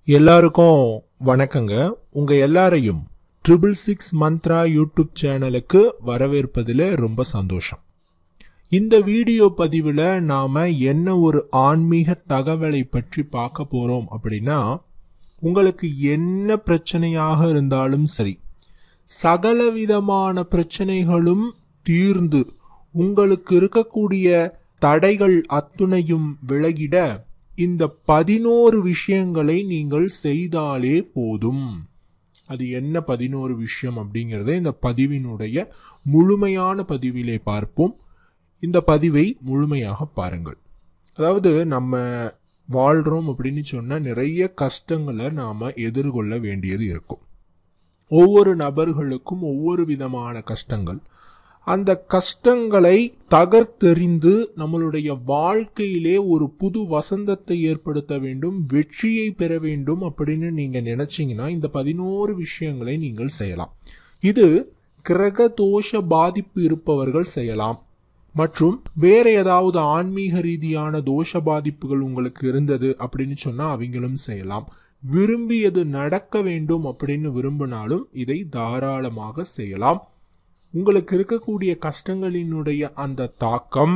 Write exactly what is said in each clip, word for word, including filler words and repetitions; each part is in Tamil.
எல்லாருக்கும் வணக்கங்க. உங்க எல்லாரையும் ட்ரிபிள் சிக்ஸ் மந்த்ரா யூடியூப் சேனலுக்கு வரவேற்பதில் ரொம்ப சந்தோஷம். இந்த வீடியோ பதிவில் நாம என்ன ஒரு ஆன்மீக தகவலை பற்றி பார்க்க போறோம் அப்படின்னா, உங்களுக்கு என்ன பிரச்சனையாக இருந்தாலும் சரி, சகலவிதமான பிரச்சனைகளும் தீர்ந்து உங்களுக்கு இருக்கக்கூடிய தடைகள் அத்துணையும் விலகிட இந்த பதினோரு விஷயங்களை நீங்கள் செய்தாலே போதும். அது என்ன பதினோரு விஷயம் அப்படிங்கறத இந்த பதிவினுடைய முழுமையான பதிவிலே பார்ப்போம். இந்த பதிவை முழுமையாக பாருங்கள். அதாவது நம்ம வாழ்றோம் அப்படின்னு சொன்னா நிறைய கஷ்டங்களை நாம எதிர்கொள்ள வேண்டியது இருக்கும். ஒவ்வொரு நபர்களுக்கும் ஒவ்வொரு விதமான கஷ்டங்கள். அந்த கஷ்டங்களை தகர்த்தெறிந்து நம்மளுடைய வாழ்க்கையிலே ஒரு புது வசந்தத்தை ஏற்படுத்த வேண்டும், வெற்றியை பெற வேண்டும் அப்படின்னு நீங்க நினைச்சீங்கன்னா இந்த பதினோரு விஷயங்களை நீங்கள் செய்யலாம். இது கிரக தோஷ பாதிப்பு இருப்பவர்கள் செய்யலாம், மற்றும் வேற ஏதாவது ஆன்மீக ரீதியான தோஷ பாதிப்புகள் உங்களுக்கு இருந்தது அப்படின்னு சொன்னா அவங்களும் செய்யலாம். விரும்பியது நடக்க வேண்டும் அப்படின்னு விரும்பினாலும் இதை தாராளமாக செய்யலாம். உங்களுக்கு இருக்கக்கூடிய கஷ்டங்களினுடைய அந்த தாக்கம்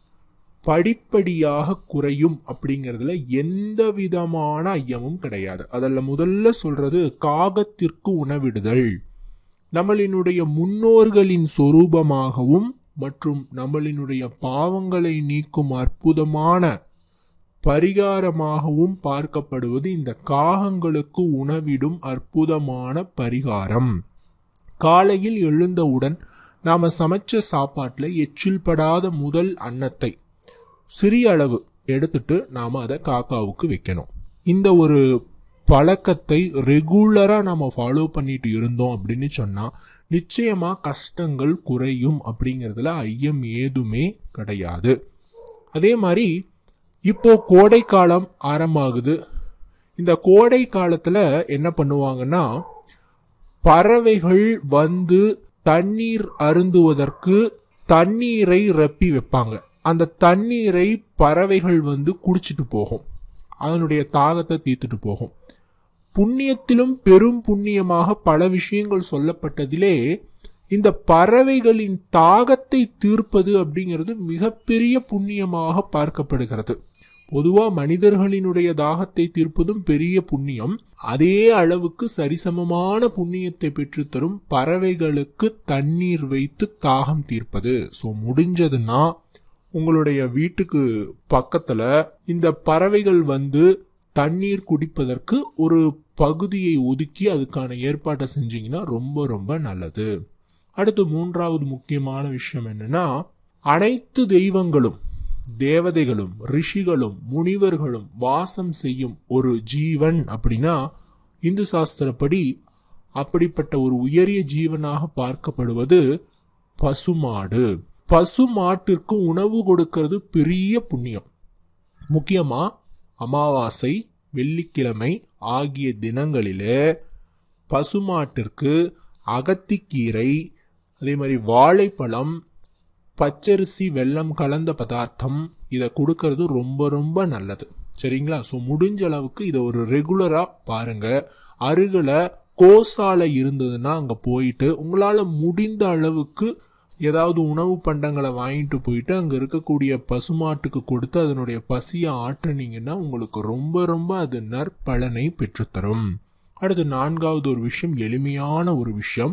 படிப்படியாக குறையும் அப்படிங்கிறதுல எந்த விதமான ஐயமும் கிடையாது. அதில் முதல்ல சொல்றது காகத்திற்கு உணவிடுதல். நம்மளினுடைய முன்னோர்களின் சொரூபமாகவும் மற்றும் நம்மளினுடைய பாவங்களை நீக்கும் அற்புதமான பரிகாரமாகவும் பார்க்கப்படுவது இந்த காகங்களுக்கு உணவிடும் அற்புதமான பரிகாரம். காலையில் எழுந்தவுடன் நாம சமைச்ச சாப்பாட்டில் எச்சில் படாத முதல் அன்னத்தை சிறிய அளவு எடுத்துட்டு நாம அதை காக்காவுக்கு வைக்கணும். இந்த ஒரு பழக்கத்தை ரெகுலரா நாம ஃபாலோ பண்ணிட்டு இருந்தோம் அப்படின்னு சொன்னா நிச்சயமா கஷ்டங்கள் குறையும் அப்படிங்கிறதுல ஐயம் ஏதுமே கிடையாது. அதே மாதிரி இப்போ கோடை காலம் ஆரம்பமாகுது. இந்த கோடை காலத்துல என்ன பண்ணுவாங்கன்னா, பறவைகள் வந்து தண்ணீர் அருந்துவதற்கு தண்ணீரை ரப்பி வைப்பாங்க. அந்த தண்ணீரை பறவைகள் வந்து குடிச்சிட்டு போகும், அதனுடைய தாகத்தை தீர்த்துட்டு போகும். புண்ணியத்திலும் பெரும் புண்ணியமாக பல விஷயங்கள் சொல்லப்பட்டதிலே இந்த பறவைகளின் தாகத்தை தீர்ப்பது அப்படிங்கிறது மிகப்பெரிய புண்ணியமாக பார்க்கப்படுகிறது. பொதுவா மனிதர்களினுடைய தாகத்தை தீர்ப்பதும் பெரிய புண்ணியம். அதே அளவுக்கு சரிசமமான புண்ணியத்தை பெற்றுத்தரும் பறவைகளுக்கு தண்ணீர் வைத்து தாகம் தீர்ப்பது. ஸோ முடிஞ்சதுன்னா உங்களுடைய வீட்டுக்கு பக்கத்துல இந்த பறவைகள் வந்து தண்ணீர் குடிப்பதற்கு ஒரு பகுதியை ஒதுக்கி அதுக்கான ஏற்பாட்டை செஞ்சீங்கன்னா ரொம்ப ரொம்ப நல்லது. அடுத்து மூன்றாவது முக்கியமான விஷயம் என்னன்னா, அனைத்து தெய்வங்களும் தேவதைகளும் ரிஷிகளும் முனிவர்களும் வாசம் செய்யும் ஒரு ஜீவன் அப்படின்னா இந்து சாஸ்திரப்படி அப்படிப்பட்ட ஒரு உயரிய ஜீவனாக பார்க்கப்படுவது பசுமாடு. பசுமாட்டிற்கு உணவு கொடுக்கிறது பெரிய புண்ணியம். முக்கியமா அமாவாசை, வெள்ளிக்கிழமை ஆகிய தினங்களிலே பசுமாட்டிற்கு அகத்திக்கீரை, அதே மாதிரி வாழைப்பழம், பச்சரிசி, வெல்லம் கலந்த பதார்த்தம் இதை கொடுக்கறது ரொம்ப ரொம்ப நல்லது. சரிங்களா? ஸோ முடிஞ்ச அளவுக்கு இதை ஒரு ரெகுலரா பாருங்க. அருகில கோசாலை இருந்ததுன்னா அங்க போயிட்டு உங்களால முடிந்த அளவுக்கு ஏதாவது உணவு பண்டங்களை வாங்கிட்டு போயிட்டு அங்க இருக்கக்கூடிய பசுமாட்டுக்கு கொடுத்து அதனுடைய பசியை ஆற்றினீங்கன்னா உங்களுக்கு ரொம்ப ரொம்ப அது நற்பலனை பெற்றுத்தரும். அடுத்து நான்காவது ஒரு விஷயம், எளிமையான ஒரு விஷயம்.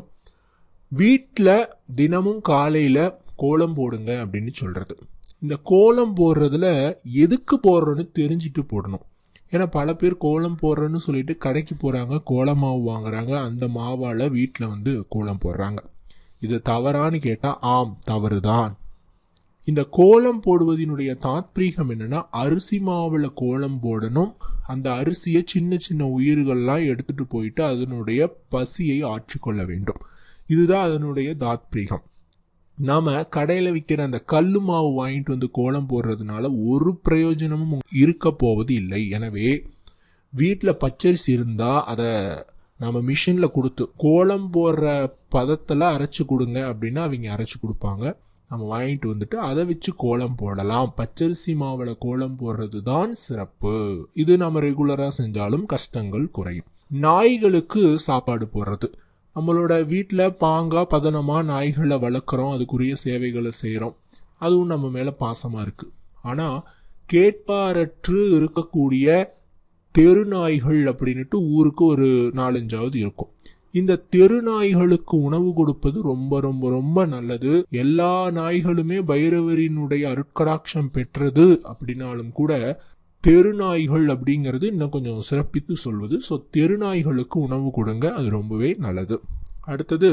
வீட்டில் தினமும் காலையில கோலம் போடுங்க அப்படின்னு சொல்றது. இந்த கோலம் போடுறதுல எதுக்கு போடுறோன்னு தெரிஞ்சுட்டு போடணும். ஏன்னா பல பேர் கோலம் போடுறேன்னு சொல்லிட்டு கடைக்கு போறாங்க, கோலம் மாவு வாங்குறாங்க, அந்த மாவால வீட்டில் வந்து கோலம் போடுறாங்க. இது தவறான்னு கேட்டா ஆம், தவறுதான். இந்த கோலம் போடுவதனுடைய தாத்பீகம் என்னன்னா, அரிசி மாவுல கோலம் போடணும். அந்த அரிசியை சின்ன சின்ன உயிர்கள்லாம் எடுத்துட்டு போயிட்டு அதனுடைய பசியை ஆற்றிக்கொள்ள வேண்டும். இதுதான் அதனுடைய தாத்பீகம். நாம கடையில விற்கிற அந்த கல்லு மாவு வாங்கிட்டு வந்து கோலம் போடுறதுனால ஒரு பிரயோஜனமும் இருக்க போவது இல்லை. எனவே வீட்டில் பச்சரிசி இருந்தா அதை நம்ம மிஷின்ல கொடுத்து கோலம் போடுற பதத்துல அரைச்சு கொடுங்க அப்படின்னா அவங்க அரைச்சு கொடுப்பாங்க. நம்ம வாங்கிட்டு வந்துட்டு அதை வச்சு கோலம் போடலாம். பச்சரிசி மாவில் கோலம் போடுறது தான் சிறப்பு. இது நம்ம ரெகுலராக செஞ்சாலும் கஷ்டங்கள் குறையும். நாய்களுக்கு சாப்பாடு போடுறது. நம்மளோட வீட்டில் பாங்கா பதனமாக நாய்களை வளர்க்குறோம், அதுக்குரிய சேவைகளை செய்கிறோம், அதுவும் நம்ம மேலே பாசமாக இருக்குது. ஆனால் கேட்பாரற்று இருக்கக்கூடிய தெருநாய்கள் அப்படின்ட்டு ஊருக்கு ஒரு நாலஞ்சாவது இருக்கும். இந்த தெருநாய்களுக்கு உணவு கொடுப்பது ரொம்ப ரொம்ப ரொம்ப நல்லது. எல்லா நாய்களுமே பைரவரினுடைய அருட்கடாட்சம் பெற்றது அப்படின்னாலும் கூட தெருநாய்கள் அப்படிங்கிறது இன்னும் கொஞ்சம் சிறப்பித்து சொல்வது. ஸோ தெருநாய்களுக்கு உணவு கொடுங்க, அது ரொம்பவே நல்லது. அடுத்தது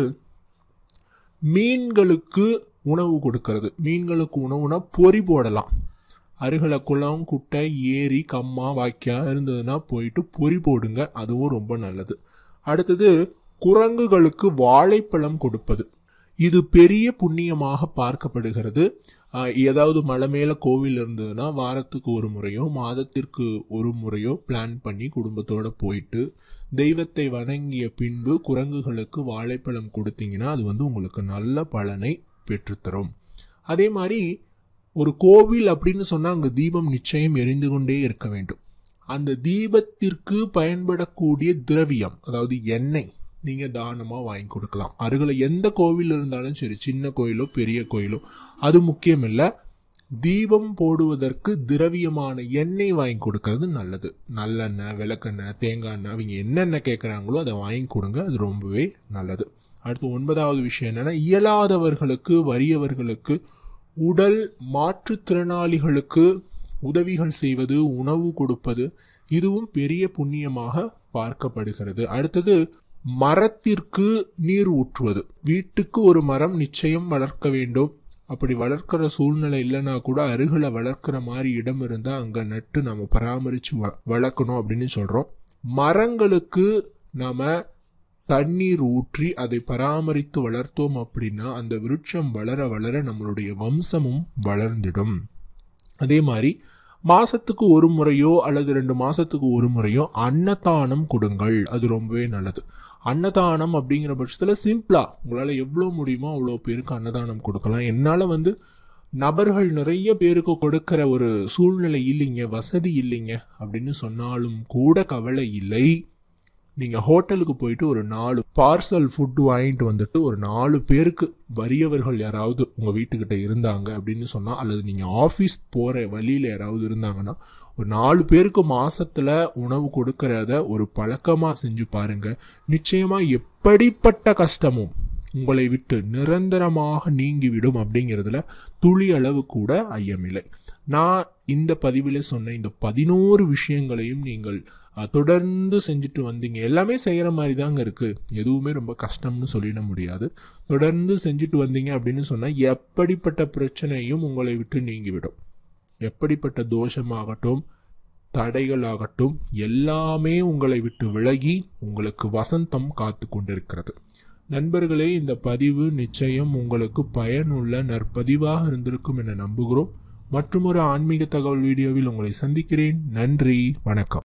மீன்களுக்கு உணவு கொடுக்கறது. மீன்களுக்கு உணவுனா பொறி போடலாம். அருகில குளம், குட்டை, ஏரி, கம்மா, வாய்க்கா இருந்ததுன்னா போயிட்டு பொறி போடுங்க, அதுவும் ரொம்ப நல்லது. அடுத்தது குரங்குகளுக்கு வாழைப்பழம் கொடுப்பது. இது பெரிய புண்ணியமாக பார்க்கப்படுகிறது. ஏதாவது மலை மேல கோவில் இருந்ததுன்னா வாரத்துக்கு ஒரு முறையோ மாதத்திற்கு ஒரு முறையோ பிளான் பண்ணி குடும்பத்தோட போயிட்டு தெய்வத்தை வணங்கிய பின்பு குரங்குகளுக்கு வாழைப்பழம் கொடுத்தீங்கன்னா அது வந்து உங்களுக்கு நல்ல பலனை பெற்றுத்தரும். அதே மாதிரி ஒரு கோவில் அப்படின்னு சொன்னா அங்க தீபம் நிச்சயம் எரிந்து கொண்டே இருக்க வேண்டும். அந்த தீபத்திற்கு பயன்படக்கூடிய திரவியம், அதாவது எண்ணெய், நீங்க தானமா வாங்கி கொடுக்கலாம். அருகில் எந்த கோவில் இருந்தாலும் சரி, சின்ன கோயிலோ பெரிய கோயிலோ அது முக்கியம் இல்லை. தீபம் போடுவதற்கு திரவியமான எண்ணெய் வாங்கி கொடுக்கறது நல்லது. நல்லெண்ணெய், விளக்கெண்ணெய், தேங்காய் எண்ணெய், அவங்க என்னென்ன கேட்குறாங்களோ அதை வாங்கி கொடுங்க, அது ரொம்பவே நல்லது. அடுத்து ஒன்பதாவது விஷயம் என்னன்னா, இயலாதவர்களுக்கு, வறியவர்களுக்கு, உடல் மாற்றுத்திறனாளிகளுக்கு உதவிகள் செய்வது, உணவு கொடுப்பது, இதுவும் பெரிய புண்ணியமாக பார்க்கப்படுகிறது. அடுத்தது மரத்திற்கு நீர் ஊற்றுவது. வீட்டுக்கு ஒரு மரம் நிச்சயம் வளர்க்க வேண்டும். அப்படி வளர்க்கிற சூழ்நிலை இல்லைன்னா கூட அருகில வளர்க்கிற மாதிரி இடம் இருந்தா அங்க நட்டு நம்ம பராமரிச்சு வளர்க்கணும் அப்படின்னு சொல்றோம். மரங்களுக்கு நாம தண்ணீர் ஊற்றி அதை பராமரித்து வளர்த்தோம் அப்படின்னா அந்த விருட்சம் வளர வளர நம்மளுடைய வம்சமும் வளர்ந்திடும். அதே மாதிரி மாசத்துக்கு ஒரு முறையோ அல்லது ரெண்டு மாசத்துக்கு ஒரு முறையோ அன்னதானம் கொடுங்கள், அது ரொம்பவே நல்லது. அன்னதானம் அப்படிங்கிற பட்சத்துல சிம்பிளா உங்களால எவ்வளவு முடியுமோ அவ்வளோ பேருக்கு அன்னதானம் கொடுக்கலாம். என்னால வந்து நபர்கள் நிறைய பேருக்கு கொடுக்கிற ஒரு சூழ்நிலை இல்லைங்க, வசதி இல்லைங்க அப்படின்னு சொன்னாலும் கூட கவலை இல்லை. நீங்க ஹோட்டலுக்கு போயிட்டு ஒரு நாலு பார்சல் ஃபுட் வாங்கிட்டு வந்துட்டு ஒரு நாலு பேருக்கு, வறியவர்கள் யாராவது உங்க வீட்டுக்கிட்ட இருந்தாங்க அப்படின்னு சொன்னா, அல்லது நீங்க ஆபீஸ் போற வழியில யாராவது இருந்தாங்கன்னா ஒரு நாலு பேருக்கு மாசத்துல உணவு கொடுக்கறத ஒரு பழக்கமா செஞ்சு பாருங்க. நிச்சயமா எப்படிப்பட்ட கஷ்டமும் உங்களை விட்டு நிரந்தரமாக நீங்கிவிடும் அப்படிங்கிறதுல துளி அளவு கூட ஐயமில்லை. நான் இந்த பதிவில் சொன்ன இந்த பதினோரு விஷயங்களையும் நீங்கள் தொடர்ந்து செஞ்சுட்டு வந்தீங்க. எல்லாமே செய்யற மாதிரி தாங்க இருக்கு, எதுவுமே ரொம்ப கஷ்டம்னு சொல்லிட முடியாது. தொடர்ந்து செஞ்சுட்டு வந்தீங்க அப்படின்னு சொன்னா எப்படிப்பட்ட பிரச்சனையும் உங்களை விட்டு நீங்கிவிடும். எப்படிப்பட்ட தோஷமாகட்டும், தடைகளாகட்டும், எல்லாமே உங்களை விட்டு விலகி உங்களுக்கு வசந்தம் காத்து கொண்டிருக்கிறது. நண்பர்களே, இந்த பதிவு நிச்சயம் உங்களுக்கு பயனுள்ள நற்பதிவாக இருந்திருக்கும் என நம்புகிறோம். மற்றும் ஒரு ஆன்மீக தகவல் வீடியோவில் உங்களை சந்திக்கிறேன். நன்றி, வணக்கம்.